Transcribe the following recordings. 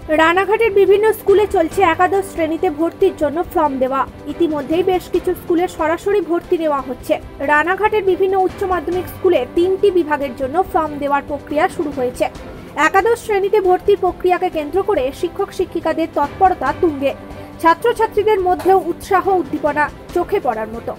রানাঘাটের বিভিন্ন স্কুলে চলছে একাদশ শ্রেণীতে ভর্তির জন্য ফর্ম দেওয়া। ইতিমধ্যেই বেশ কিছু স্কুলে সরাসরি ভর্তি নেওয়া হচ্ছে। রানাঘাটের বিভিন্ন উচ্চ মাধ্যমিক স্কুলে 3টি বিভাগের জন্য ফর্ম দেওয়ার প্রক্রিয়া শুরু হয়েছে। একাদশ শ্রেণীতে ভর্তির প্রক্রিয়াকে কেন্দ্র করে শিক্ষক শিক্ষিকাদের তৎপরতা তুঙ্গে। ছাত্রছাত্রীদের মধ্যেও উৎসাহ উদ্দীপনা চোখে পড়ার মতো।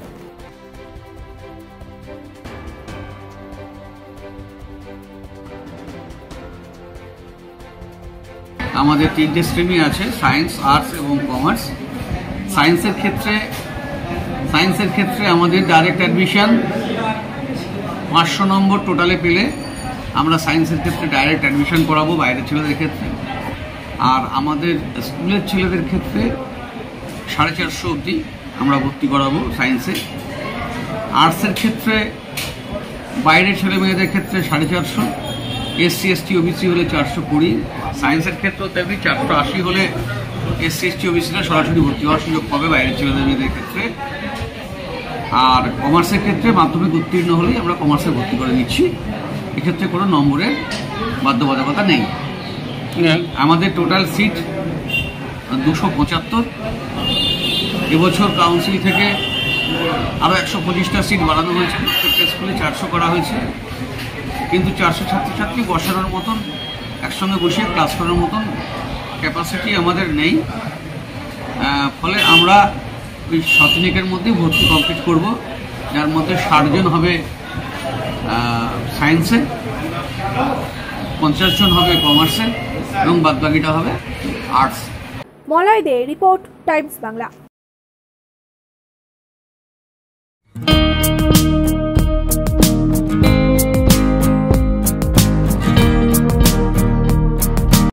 আমাদের 3টে স্ট্রিমই আছে, সায়েন্স, আর্টস এবং কমার্স। সায়েন্সের ক্ষেত্রে আমাদের ডাইরেক্ট অ্যাডমিশন 500 নম্বর টোটালে পেলে আমরা সায়েন্সের ক্ষেত্রে ডাইরেক্ট অ্যাডমিশন করাবো বাইরের ছেলেদের ক্ষেত্রে। আর আমাদের স্কুলের ছেলেদের ক্ষেত্রে 450 অবধি আমরা ভর্তি করাবো সায়েন্সে। আর্টসের ক্ষেত্রে বাইরের ছেলে মেয়েদের ক্ষেত্রে 450, SC ST OBC হলে 420, সায়েন্সের ক্ষেত্রেও তেমনি 480 হলে SC ST OBCরা সরাসরি ভর্তি হওয়ার সুযোগ পাবে বাইরের ছেলেদের মেয়েদের ক্ষেত্রে। আর কমার্সের ক্ষেত্রে মাধ্যমিক উত্তীর্ণ হলেই আমরা কমার্সে ভর্তি করে নিচ্ছি। এক্ষেত্রে কোনো নম্বরের বাধ্যবাধকতা নেই। আমাদের টোটাল সিট 275। এবছর কাউন্সিল থেকে আরও 125টা সিট বাড়ানো হয়েছে। প্রত্যেকটা স্কুলে 400 করা হয়েছে, কিন্তু 400 ছাত্রছাত্রী বসানোর মতন, একসঙ্গে বসে ক্লাস করার মতন ক্যাপাসিটি আমাদের নেই। ফলে আমরা ওই শতনিকের মধ্যে ভর্তি কমপ্লিট করব, যার মধ্যে 60 জন হবে সায়েন্সে, 50 জন হবে কমার্সে এবং বাদবাকিটা হবে arts. Malay Dey, report, Times Bangla.